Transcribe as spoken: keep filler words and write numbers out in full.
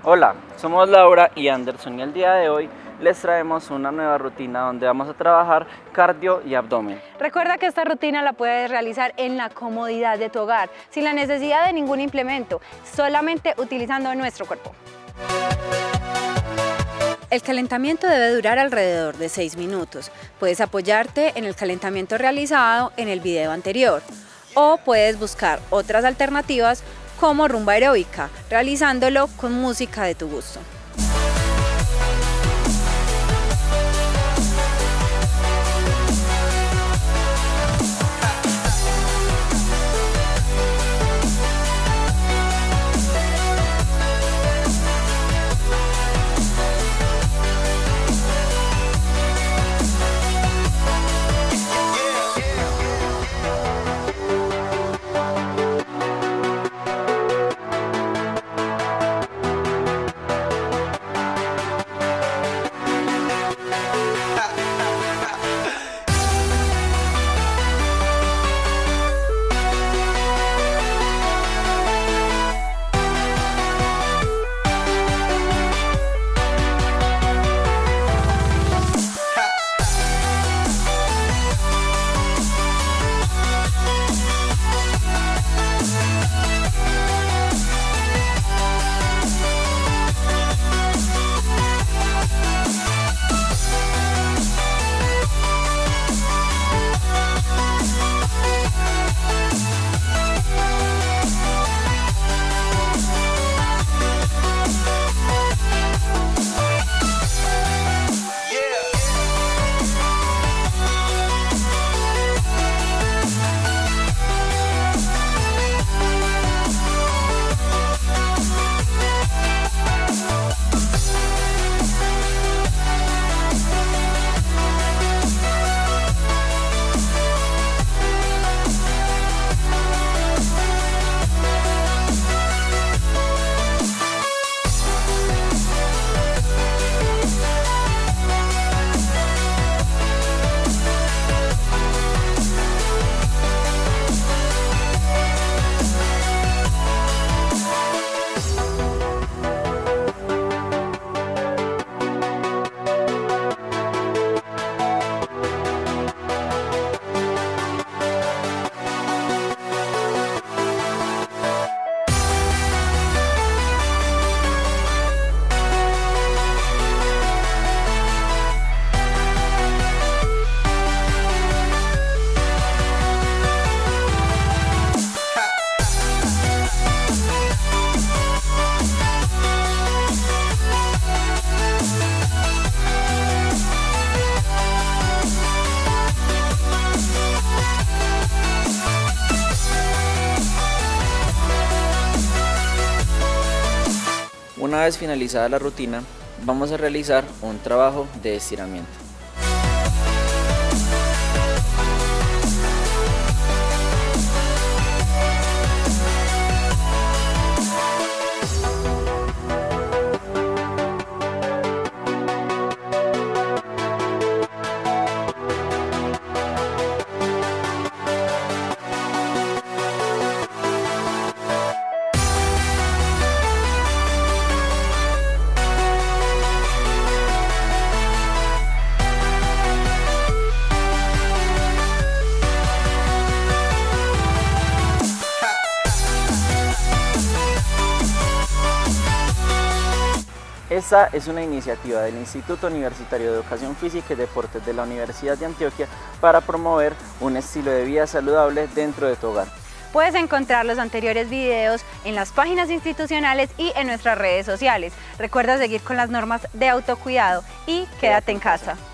Hola, somos Laura y Anderson y el día de hoy les traemos una nueva rutina donde vamos a trabajar cardio y abdomen. Recuerda que esta rutina la puedes realizar en la comodidad de tu hogar, sin la necesidad de ningún implemento, solamente utilizando nuestro cuerpo. El calentamiento debe durar alrededor de seis minutos. Puedes apoyarte en el calentamiento realizado en el video anterior o puedes buscar otras alternativas como rumba aeróbica, realizándolo con música de tu gusto. Una vez finalizada la rutina, vamos a realizar un trabajo de estiramiento. Esta es una iniciativa del Instituto Universitario de Educación Física y Deportes de la Universidad de Antioquia para promover un estilo de vida saludable dentro de tu hogar. Puedes encontrar los anteriores videos en las páginas institucionales y en nuestras redes sociales. Recuerda seguir con las normas de autocuidado y quédate en casa.